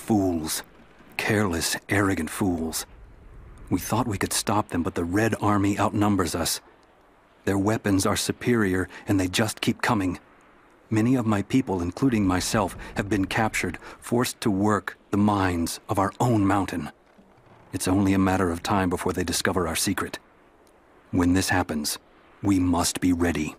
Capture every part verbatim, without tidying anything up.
Fools. Careless, arrogant fools. We thought we could stop them, but the Red Army outnumbers us. Their weapons are superior, and they just keep coming. Many of my people, including myself, have been captured, forced to work the mines of our own mountain. It's only a matter of time before they discover our secret. When this happens, we must be ready.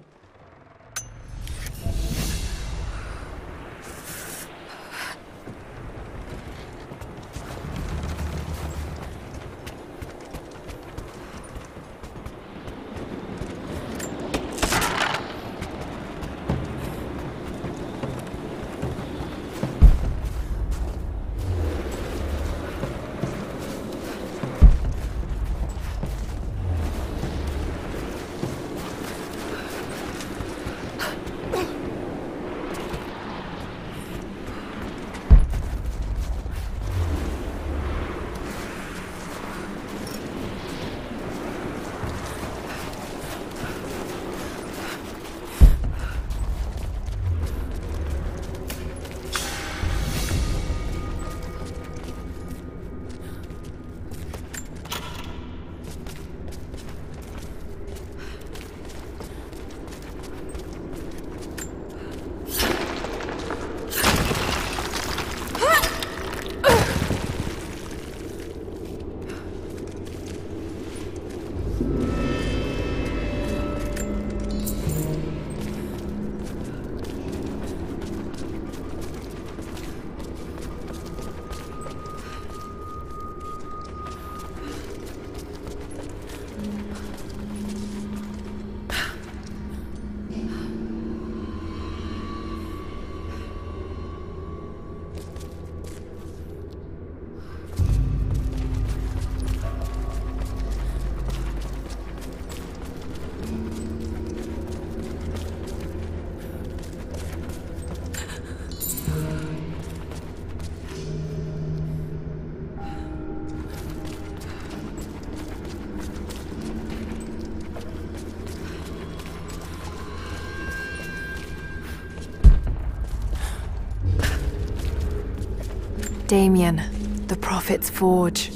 Damien, the Prophet's Forge.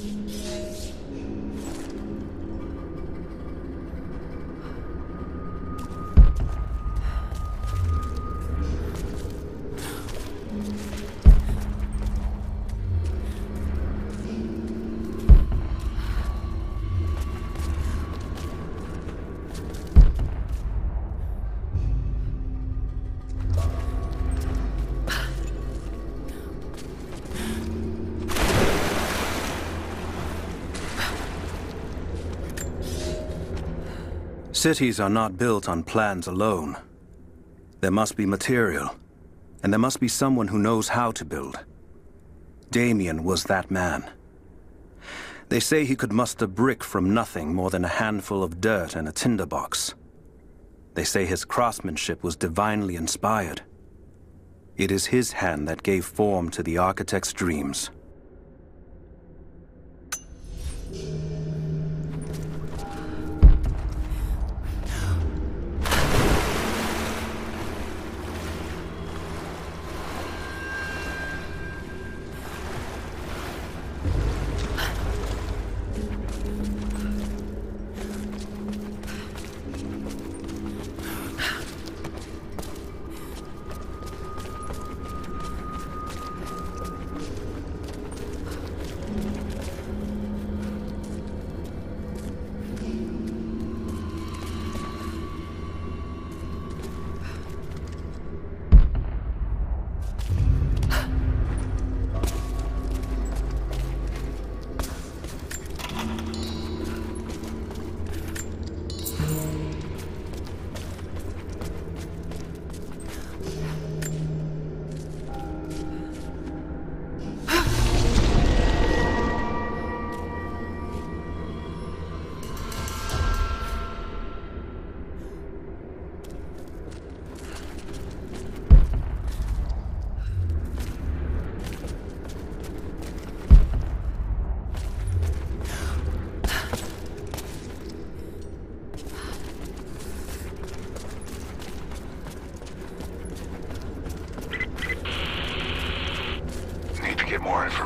Cities are not built on plans alone. There must be material, and there must be someone who knows how to build. Damien was that man. They say he could muster brick from nothing more than a handful of dirt and a tinderbox. They say his craftsmanship was divinely inspired. It is his hand that gave form to the architect's dreams.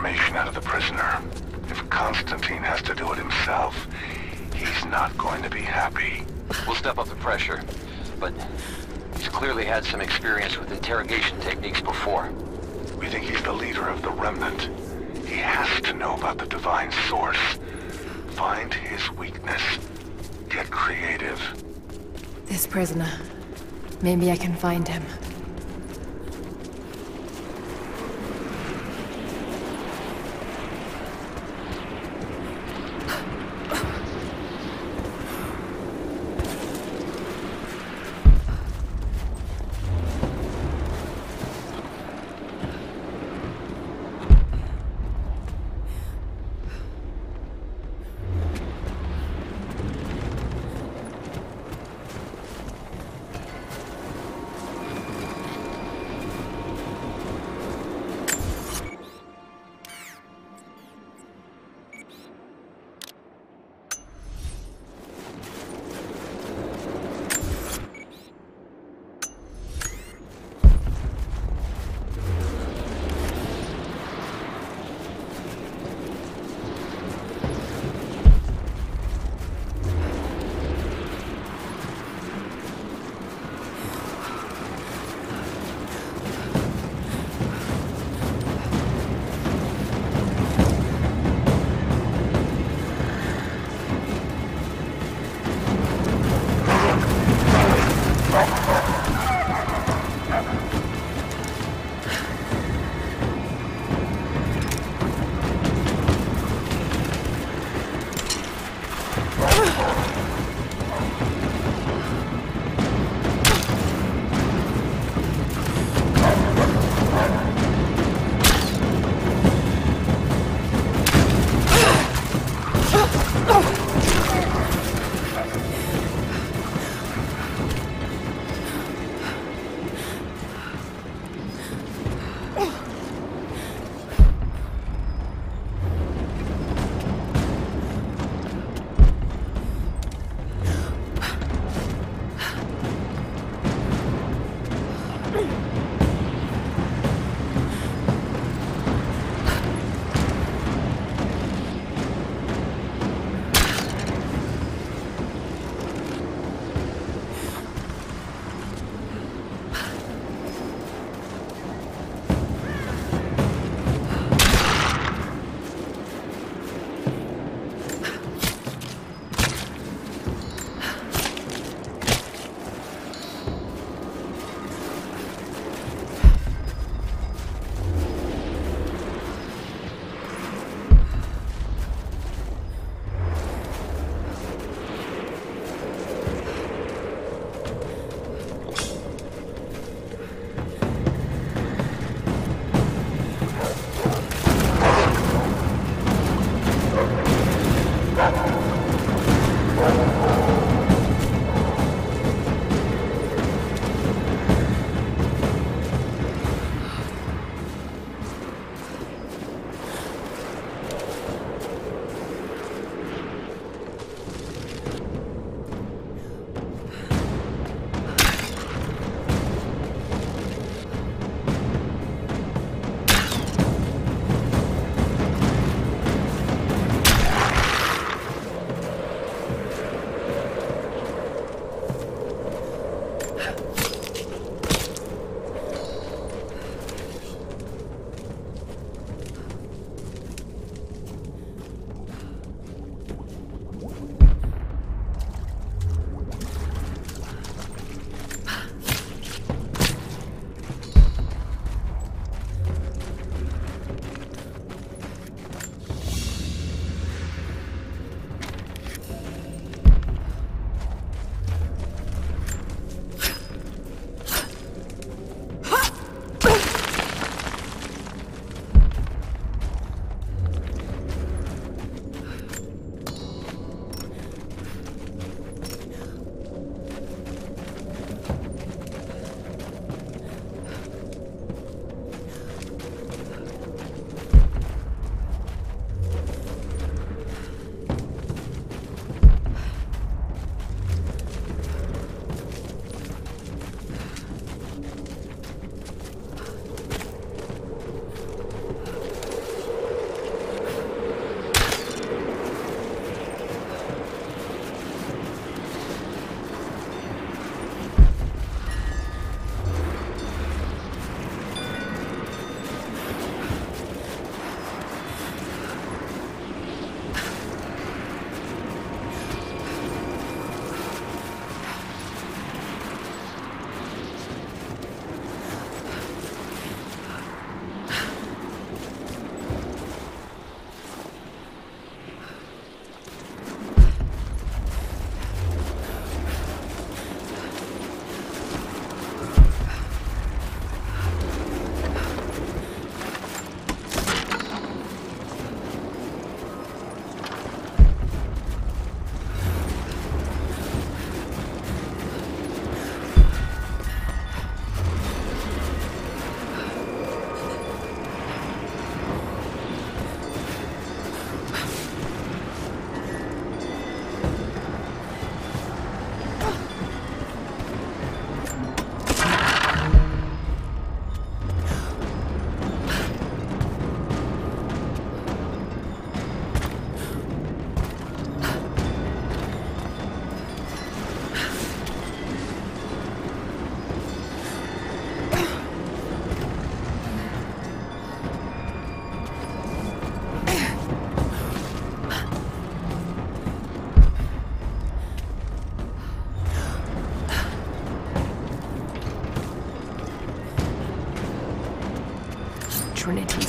information out of the prisoner. If Constantine has to do it himself, he's not going to be happy. We'll step up the pressure, but he's clearly had some experience with interrogation techniques before. We think he's the leader of the Remnant. He has to know about the Divine Source. Find his weakness. Get creative. This prisoner. Maybe I can find him.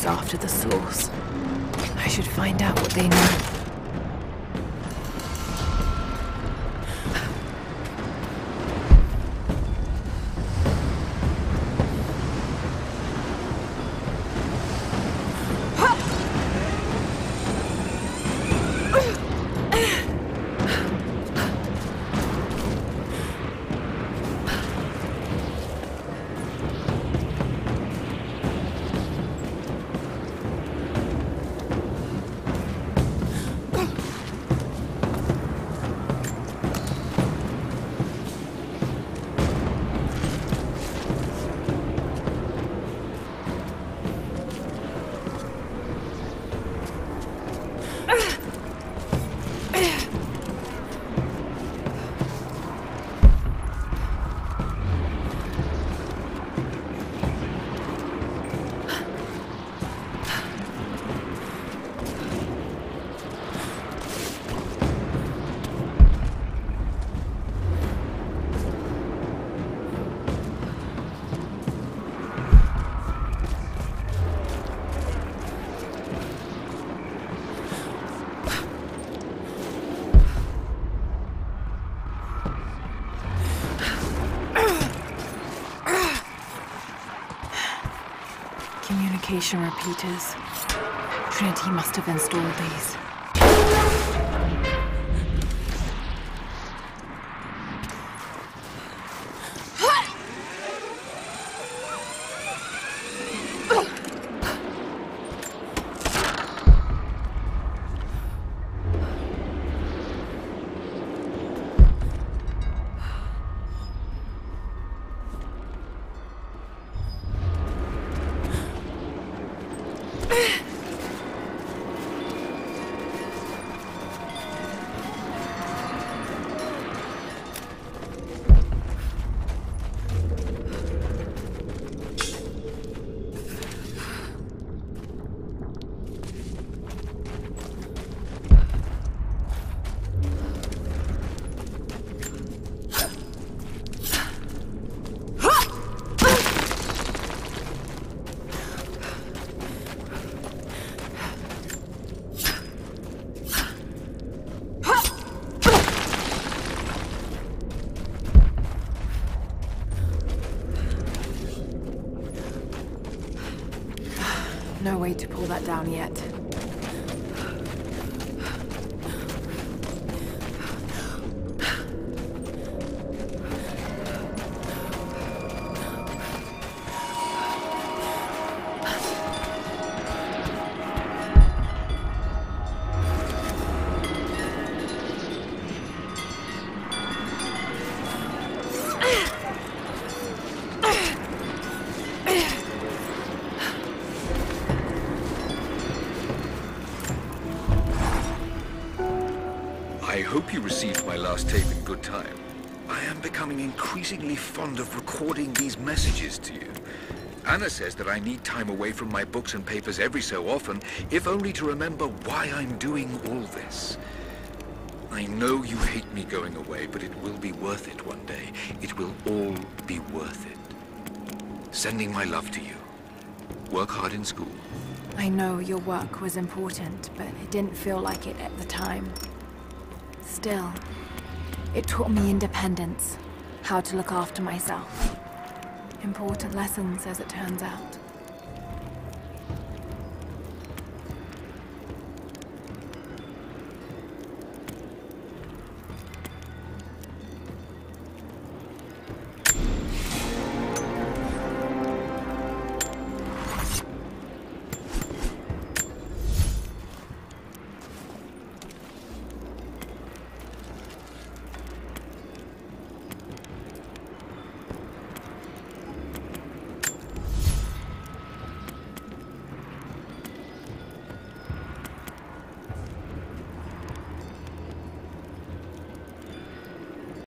is after the source. I should find out what they know. Communication repeaters. Trinity must have installed these. No way to pull that down yet. I hope you received my last tape in good time. I am becoming increasingly fond of recording these messages to you. Anna says that I need time away from my books and papers every so often, if only to remember why I'm doing all this. I know you hate me going away, but it will be worth it one day. It will all be worth it. Sending my love to you. Work hard in school. I know your work was important, but it didn't feel like it at the time. Still, it taught me independence, how to look after myself. Important lessons, as it turns out.